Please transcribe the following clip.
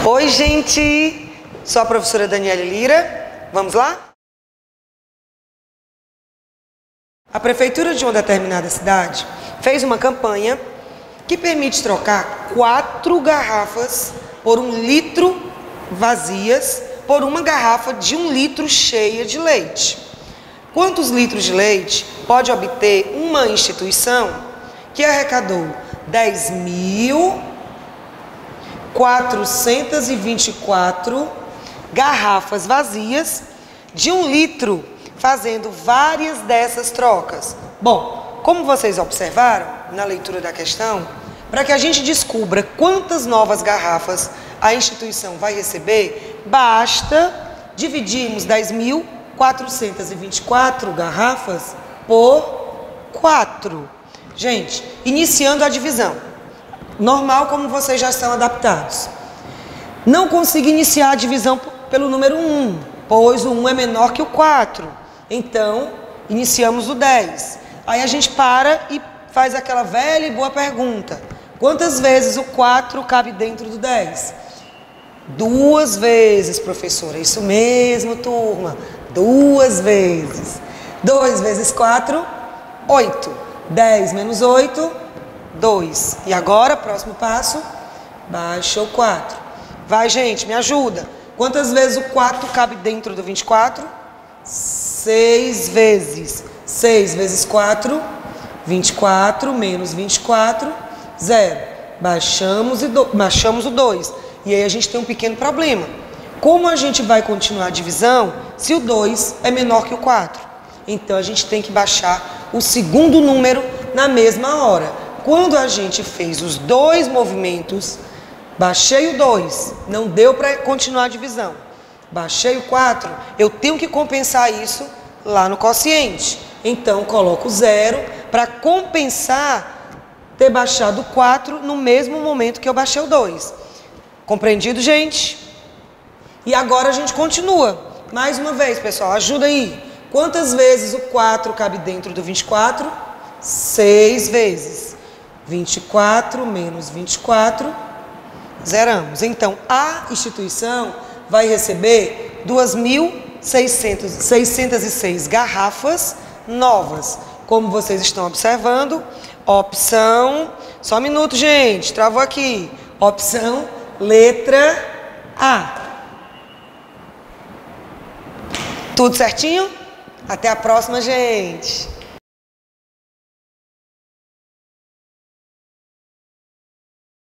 Oi, gente! Sou a professora Daniela Lira. Vamos lá? A prefeitura de uma determinada cidade fez uma campanha que permite trocar 4 garrafas por 1 litro vazias por uma garrafa de 1 litro cheia de leite. Quantos litros de leite pode obter uma instituição que arrecadou 10.424 garrafas vazias de 1 litro, fazendo várias dessas trocas? Bom, como vocês observaram na leitura da questão, para que a gente descubra quantas novas garrafas a instituição vai receber, basta dividirmos 10.424 garrafas por 4. Gente, iniciando a divisão, normal como vocês já estão adaptados. Não consigo iniciar a divisão pelo número 1, pois o 1 é menor que o 4. Então, iniciamos o 10. Aí a gente para e faz aquela velha e boa pergunta: quantas vezes o 4 cabe dentro do 10? 2 vezes, professora. Isso mesmo, turma. 2 vezes. 2 vezes 4, 8. 10 menos 8, 2. E agora, próximo passo, baixa o 4. Vai, gente, me ajuda. Quantas vezes o 4 cabe dentro do 24? 6 vezes. 6 vezes 4, 24 menos 24, 0. Baixamos o 2. E aí a gente tem um pequeno problema. Como a gente vai continuar a divisão se o 2 é menor que o 4? Então a gente tem que baixar o segundo número na mesma hora. Quando a gente fez os 2 movimentos, baixei o 2, não deu para continuar a divisão. Baixei o 4, eu tenho que compensar isso lá no quociente. Então coloco 0 para compensar ter baixado o 4 no mesmo momento que eu baixei o 2. Compreendido, gente? E agora a gente continua. Mais uma vez, pessoal, ajuda aí. Quantas vezes o 4 cabe dentro do 24? 6 vezes. 24 menos 24, zeramos. Então, a instituição vai receber 2.606 garrafas novas. Como vocês estão observando, opção... Só um minuto, gente, travou aqui. Opção letra A. Tudo certinho? Até a próxima, gente!